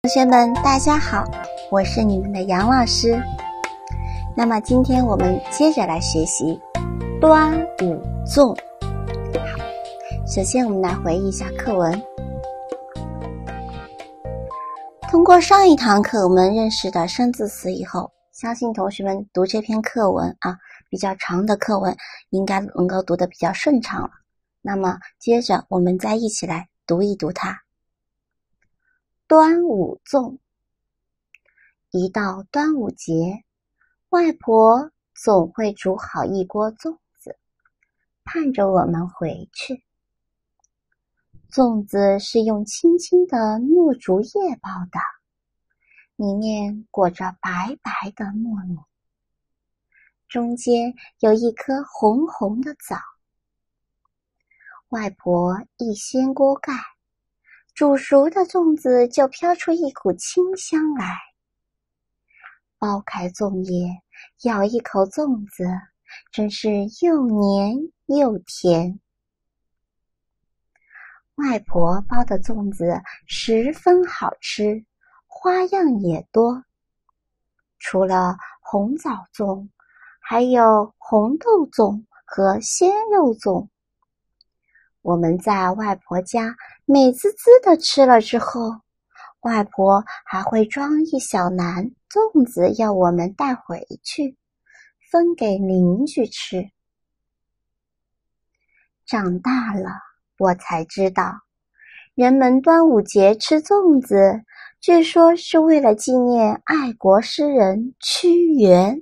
同学们大家好，我是你们的杨老师。那么今天我们接着来学习端午粽。好，首先我们来回忆一下课文。通过上一堂课我们认识的生字词以后，相信同学们读这篇课文比较长的课文应该能够读得比较顺畅了。那么接着我们再一起来读一读它。端午粽。一到端午节，外婆总会煮好一锅粽子，盼着我们回去。粽子是用轻轻的糯竹叶包的，里面裹着白白的糯米，中间有一颗红红的枣。外婆一掀锅盖，煮熟的粽子就飘出一股清香来。剥开粽叶，咬一口粽子，真是又黏又甜。外婆包的粽子十分好吃，花样也多。除了红枣粽，还有红豆粽和鲜肉粽。我们在外婆家美滋滋的吃了之后，外婆还会装一小篮粽子要我们带回去，分给邻居吃。长大了，我才知道，人们端午节吃粽子，据说是为了纪念爱国诗人屈原。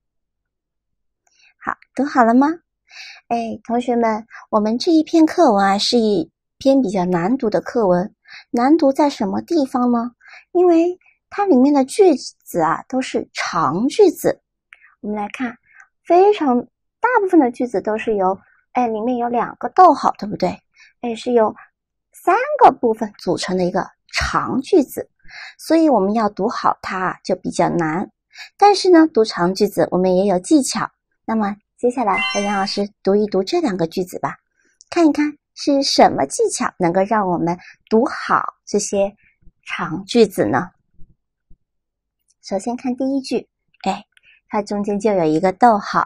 好，读好了吗？同学们，我们这一篇课文是一篇比较难读的课文。难读在什么地方呢？因为它里面的句子都是长句子。我们来看，大部分的句子都是由里面有2个逗号，对不对？是由3个部分组成的一个长句子，所以我们要读好它就比较难。但是呢，读长句子我们也有技巧。那么接下来和杨老师读一读这2个句子吧，看一看是什么技巧能够让我们读好这些长句子呢？首先看第一句，它中间就有一个逗号。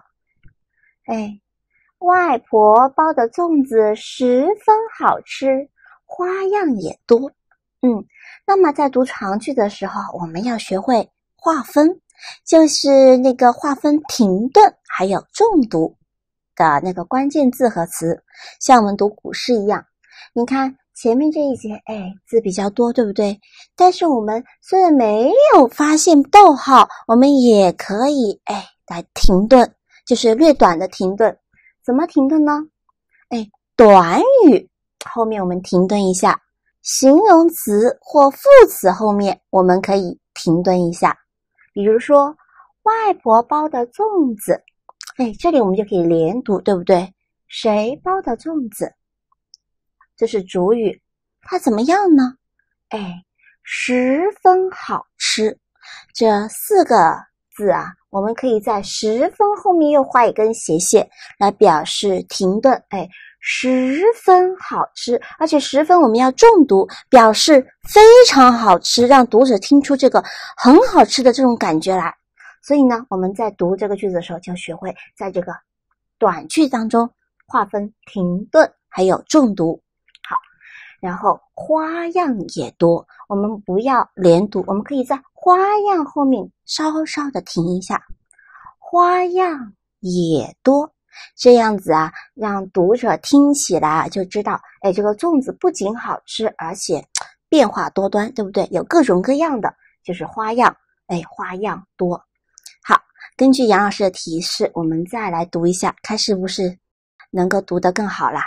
外婆包的粽子十分好吃，花样也多。那么在读长句的时候，我们要学会划分，就是那个划分停顿还有重读的那个关键字和词，像我们读古诗一样。你看前面这一节字比较多，对不对？但是我们虽然没有发现逗号，我们也可以来停顿，就是略短的停顿。怎么停顿呢？短语后面我们停顿一下，形容词或副词后面我们可以停顿一下。比如说外婆包的粽子，这里我们就可以连读，对不对？谁包的粽子？这是主语，它怎么样呢？十分好吃。这4个字我们可以在十分后面又画一根斜线来表示停顿。十分好吃，而且十分我们要重读，表示非常好吃，让读者听出这个很好吃的这种感觉来。所以呢，我们在读这个句子的时候就学会在这个短句当中划分停顿还有重读。好，然后花样也多，我们不要连读，我们可以在花样后面稍稍的停一下。花样也多，这样子让读者听起来就知道这个粽子不仅好吃，而且变化多端，对不对？有各种各样的，就是花样，花样多。好，根据杨老师的提示，我们再来读一下，看是不是能够读得更好啦。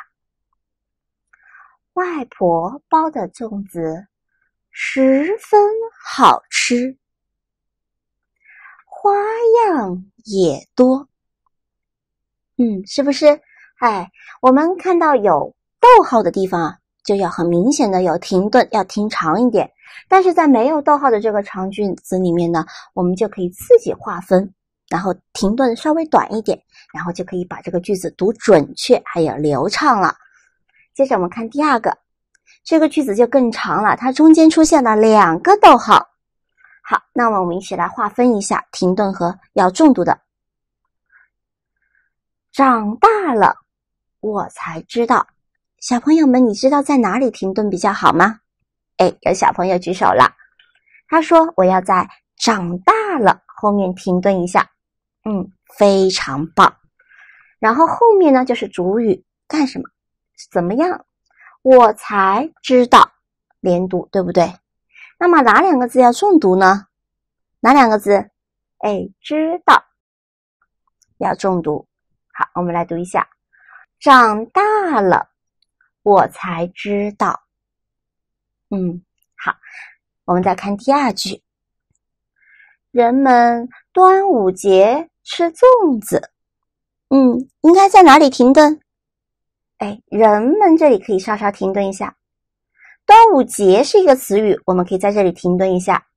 外婆包的粽子十分好吃，花样也多。是不是？我们看到有逗号的地方就要很明显的有停顿，要停长一点。但是在没有逗号的这个长句子里面呢，我们就可以自己划分，然后停顿稍微短一点，然后就可以把这个句子读准确还有流畅了。接着我们看第2个， 这个句子就更长了，它中间出现了2个逗号。好，那么我们一起来划分一下停顿和要重读的。长大了，我才知道。小朋友们，你知道在哪里停顿比较好吗？有小朋友举手了。他说我要在长大了后面停顿一下。非常棒。然后后面呢就是主语，干什么？怎么样？我才知道，连读，对不对？那么哪2个字要重读呢？哪2个字？知道要重读。好，我们来读一下。长大了，我才知道。好，我们再看第2句。人们端午节吃粽子。应该在哪里停顿？人们这里可以稍稍停顿一下。端午节是一个词语，我们可以在这里停顿一下。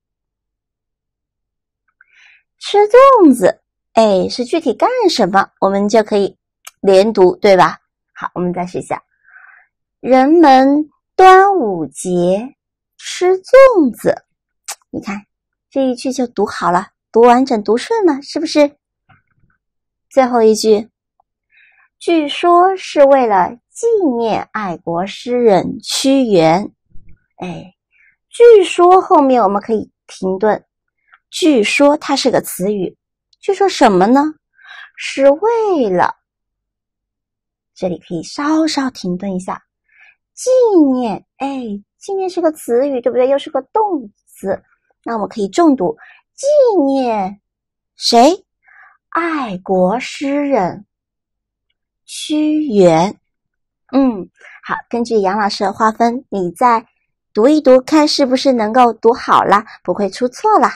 吃粽子，是具体干什么？我们就可以连读，对吧？好，我们再试一下。人们端午节吃粽子。你看，这一句就读好了，读完整读顺了，是不是？最后一句，据说是为了纪念爱国诗人屈原。据说后面我们可以停顿。据说它是个词语，据说什么呢？是为了，这里可以稍稍停顿一下。纪念，纪念是个词语，对不对？又是个动词，那我们可以重读。纪念谁？爱国诗人屈原。好，根据杨老师的划分，你再读一读，看是不是能够读好了，不会出错了。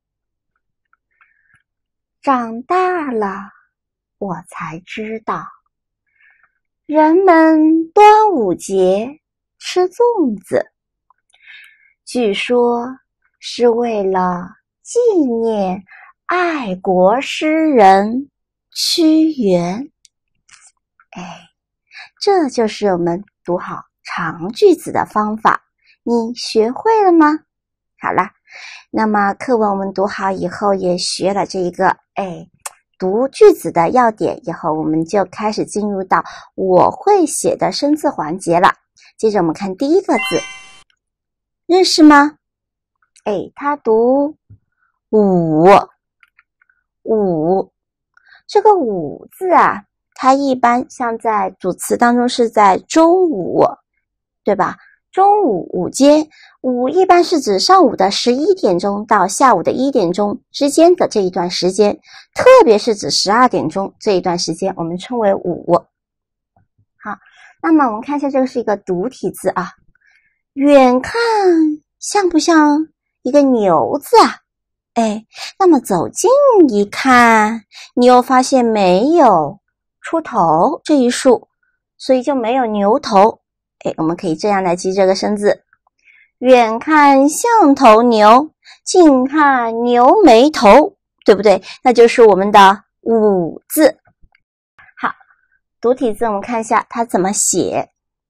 长大了，我才知道，人们端午节吃粽子，据说是为了纪念爱国诗人屈原。这就是我们读好长句子的方法，你学会了吗？好了，那么课文我们读好以后，也学了这一个读句子的要点以后，我们就开始进入到我会写的生字环节了。接着我们看第1个字，认识吗？它读午。这个午字啊，它一般像在主词当中是在中午，对吧？中午，午间，午一般是指上午的11点钟到下午的1点钟之间的这一段时间，特别是指12点钟这一段时间，我们称为午。好，那么我们看一下，这个是一个独体字啊。远看像不像一个牛字啊？那么走近一看，你又发现没有出头这一竖，所以就没有牛头。我们可以这样来记这个生字。远看像头牛，近看牛没头，对不对？那就是我们的午字。好，独体字我们看一下它怎么写。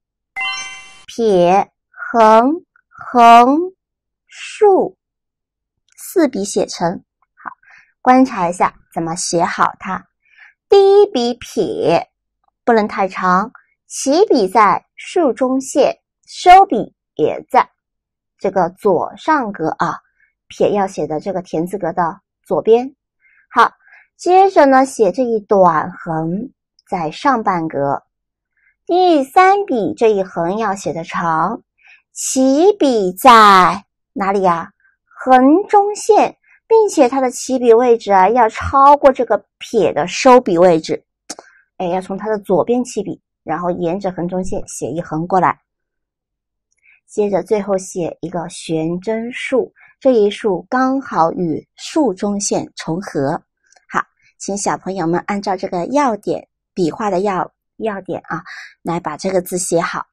撇、横、横、竖，4笔写成。好，观察一下怎么写好它。第一笔撇不能太长，起笔在竖中线，收笔也在这个左上格啊，撇要写的这个田字格的左边。好，接着呢写这一短横在上半格。第3笔这一横要写的长，起笔在哪里呀？横中线，并且它的起笔位置啊要超过这个撇的收笔位置。要从它的左边起笔，然后沿着横中线写一横过来。接着最后写一个悬针竖，这一竖刚好与竖中线重合。好，请小朋友们按照这个要点，笔画的要点啊，来把这个字写好。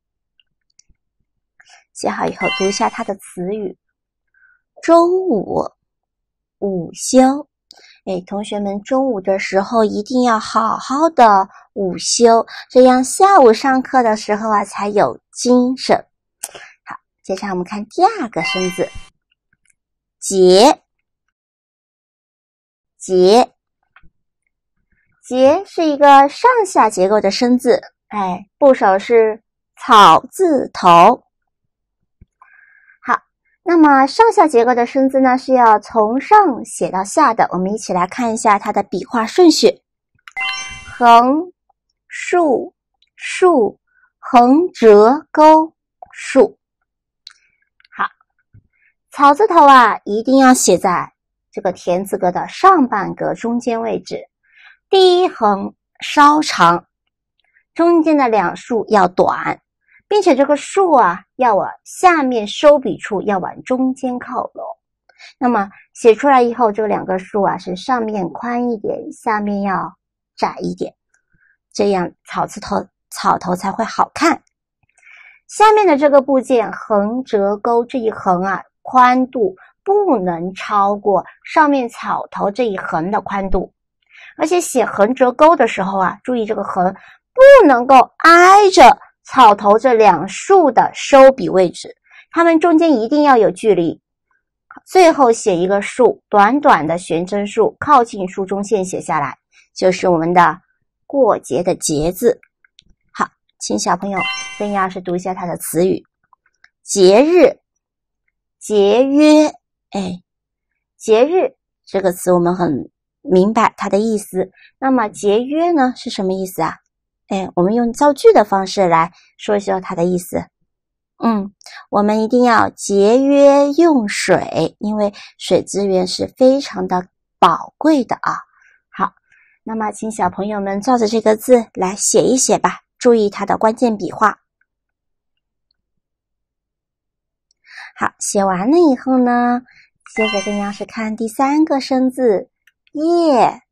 写好以后读一下它的词语。周五，午休。同学们中午的时候一定要好好的午休，这样下午上课的时候啊才有精神。好，接下来我们看第二个生字，节。节，节是一个上下结构的生字，部首是草字头。好，那么上下结构的生字呢，是要从上写到下的。我们一起来看一下它的笔画顺序：横、竖、竖、横折钩、竖。好，草字头啊，一定要写在这个田字格的上半格中间位置，第一横稍长，中间的两竖要短，并且这个竖啊要往下面收笔处要往中间靠拢。那么写出来以后，这两个竖啊是上面宽一点，下面要窄一点，这样草头才会好看。下面的这个部件横折钩这一横啊，宽度不能超过上面草头这一横的宽度，而且写横折钩的时候啊，注意这个横不能够挨着草头这两竖的收笔位置，它们中间一定要有距离。最后写一个竖，短短的悬针竖，靠近竖中线写下来，就是我们的过节的节字。好，请小朋友跟杨老师读一下它的词语：节日、节约。节日这个词我们很明白它的意思，那么节约呢是什么意思啊？我们用造句的方式来说一说它的意思。我们一定要节约用水，因为水资源是非常的宝贵的啊。好，那么请小朋友们照着这个字来写一写吧，注意它的关键笔画。好，写完了以后呢，接着跟老师看第三个生字，叶。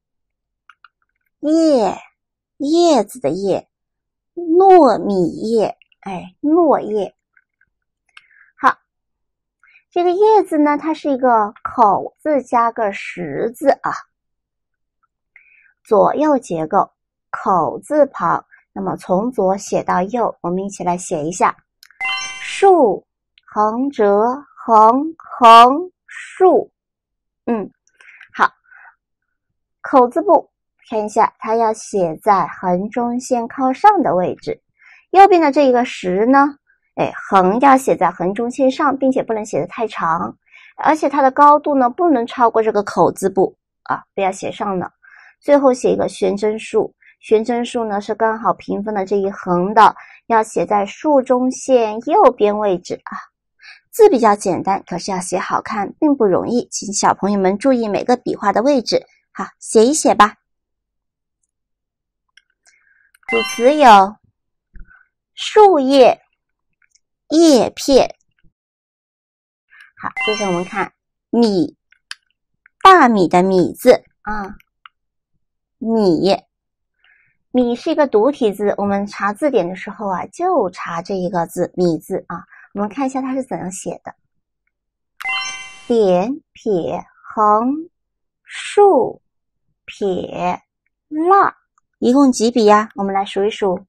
叶子的叶，糯米叶，糯叶。好，这个叶字呢，它是一个口字加个十字啊，左右结构，口字旁，那么从左写到右，我们一起来写一下：竖、横折、横、竖。好，口字部看一下，它要写在横中线靠上的位置。右边的这一个十呢，横要写在横中线上，并且不能写得太长，而且它的高度呢不能超过这个口字部啊，不要写上了。最后写一个悬针竖，悬针竖呢是刚好平分了这一横的，要写在竖中线右边位置啊。字比较简单，可是要写好看并不容易，请小朋友们注意每个笔画的位置。好，写一写吧。主词有树叶、叶片。好，接着我们看米，大米的米字啊，米是一个独体字，我们查字典的时候啊，就查这一个字米字啊。我们看一下它是怎样写的：点、撇、横、竖、撇、捺，一共几笔呀？我们来数一数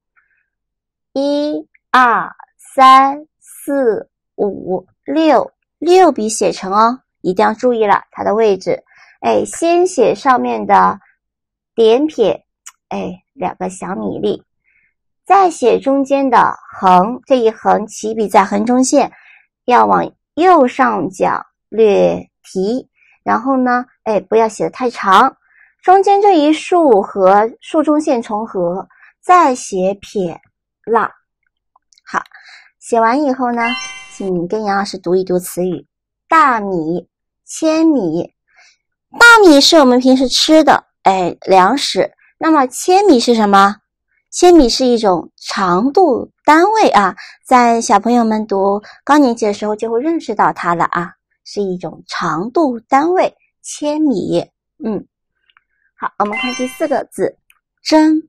：1、2、3、4、5、6笔写成哦，一定要注意了它的位置。先写上面的点撇，2个小米粒，再写中间的横，这一横起笔在横中线，要往右上角略提，然后呢，不要写得太长，中间这一竖和竖中线重合，再写撇捺。好，写完以后呢，请跟杨老师读一读词语：大米、千米。大米是我们平时吃的粮食，那么千米是什么？千米是一种长度单位啊，在小朋友们读高年级的时候就会认识到它了啊，是一种长度单位，千米。好，我们看第四个字，针。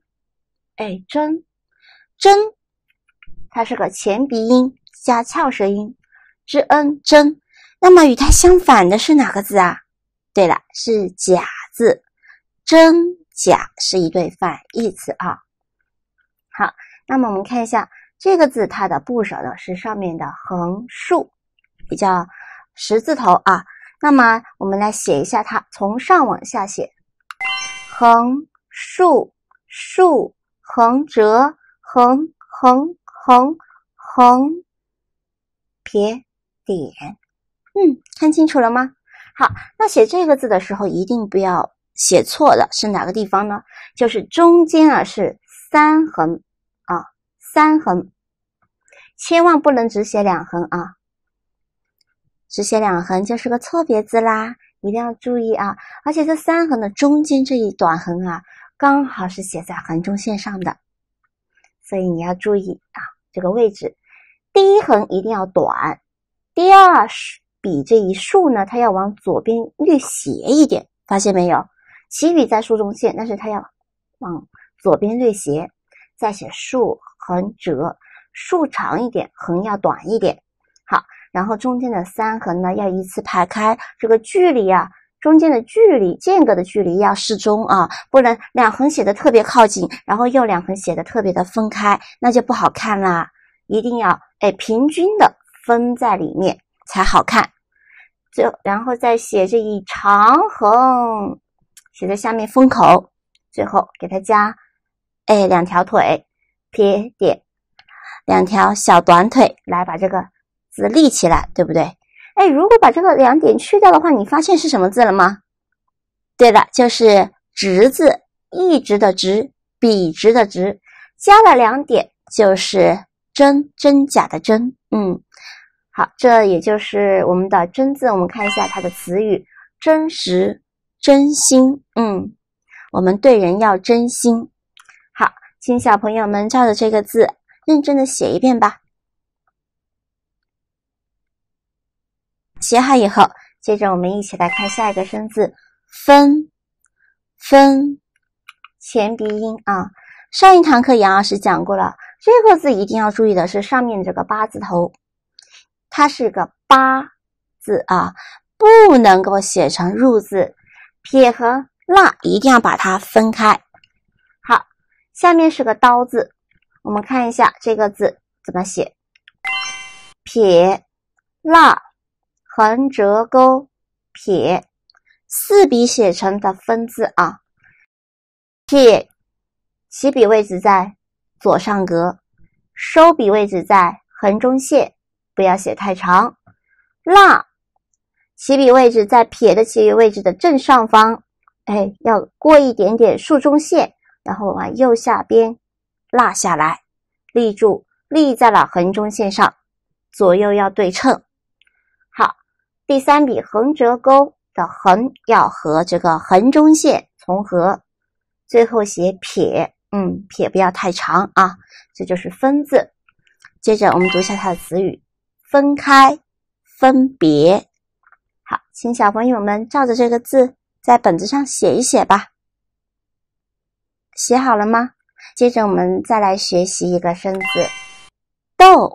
针，它是个前鼻音加翘舌音，针。那么与它相反的是哪个字啊？对了，是甲字，真甲是一对反义词啊。好，那么我们看一下这个字它的部首呢是上面的横竖，比较十字头啊。那么我们来写一下它，从上往下写，横竖竖横折横横横横撇点。看清楚了吗？好，那写这个字的时候一定不要写错的是哪个地方呢？就是中间啊是3横啊，3横，千万不能只写2横啊，只写2横就是个错别字啦，一定要注意啊！而且这3横的中间这一短横啊，刚好是写在横中线上的，所以你要注意啊这个位置。第一横一定要短，第二笔这一竖呢，它要往左边略斜一点，发现没有？起笔在竖中线，但是它要往左边略斜，再写竖横折，竖长一点，横要短一点。好，然后中间的3横呢要依次排开，这个距离啊，中间的距离间隔的距离要适中啊，不能2横写的特别靠近，然后又2横写的特别的分开，那就不好看啦。一定要平均的分在里面才好看。然后再写这一长横，写在下面封口，最后给它加2条腿撇点，2条小短腿来把这个字立起来，对不对？如果把这个2点去掉的话，你发现是什么字了吗？对了，就是直字，一直的直，笔直的直，加了2点就是真假的真。好，这也就是我们的真字。我们看一下它的词语，真实真心。我们对人要真心。好，请小朋友们照着这个字认真的写一遍吧。写好以后，接着我们一起来看下一个生字，分。分，前鼻音啊。上一堂课杨老师讲过了，这个字一定要注意的是上面这个8字头，它是个8字啊，不能够写成入字，撇和捺一定要把它分开。好，下面是个刀字，我们看一下这个字怎么写，撇捺横折钩撇，4笔写成的分字啊。撇起笔位置在左上格，收笔位置在横中线，不要写太长。捺起笔位置在撇的起笔位置的正上方，要过一点点竖中线，然后往右下边捺下来，立住，立在了横中线上，左右要对称。好，第3笔横折钩的横要和这个横中线重合，最后写撇，撇不要太长啊，这就是分字。接着我们读一下它的词语，分开分别。好，请小朋友们照着这个字在本子上写一写吧。写好了吗？接着我们再来学习一个生字，豆。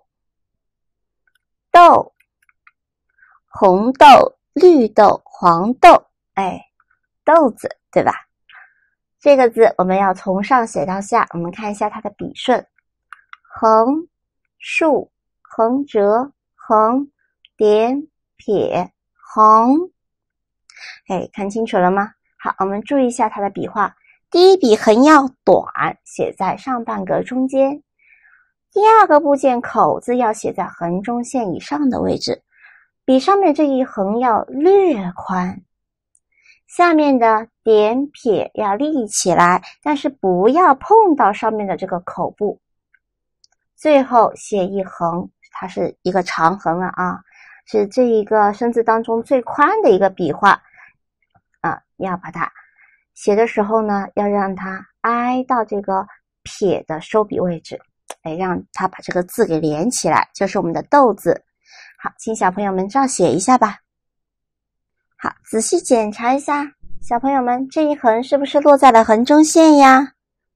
豆，红豆绿豆黄豆，豆子对吧？这个字我们要从上写到下，我们看一下它的笔顺，横竖横折横点撇横，看清楚了吗？好，我们注意一下它的笔画，第一笔横要短，写在上半格中间，第2个部件口字要写在横中线以上的位置，笔上面这一横要略宽，下面的点撇要立起来，但是不要碰到上面的这个口部，最后写一横，它是一个长横啊，是这一个生字当中最宽的一个笔画啊，要把它写的时候呢，要让它挨到这个撇的收笔位置，让它把这个字给连起来，就是我们的豆字。好，请小朋友们照写一下吧。好，仔细检查一下，小朋友们这一横是不是落在了横中线呀？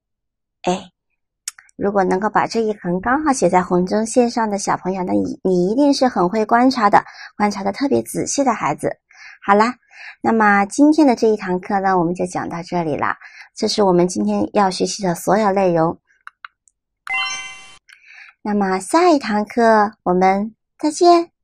如果能够把这一横刚好写在横中线上的小朋友，那你一定是很会观察的，观察的特别仔细的孩子。好啦，那么今天的这一堂课呢，我们就讲到这里啦。这是我们今天要学习的所有内容。 那么下一堂课我们再见。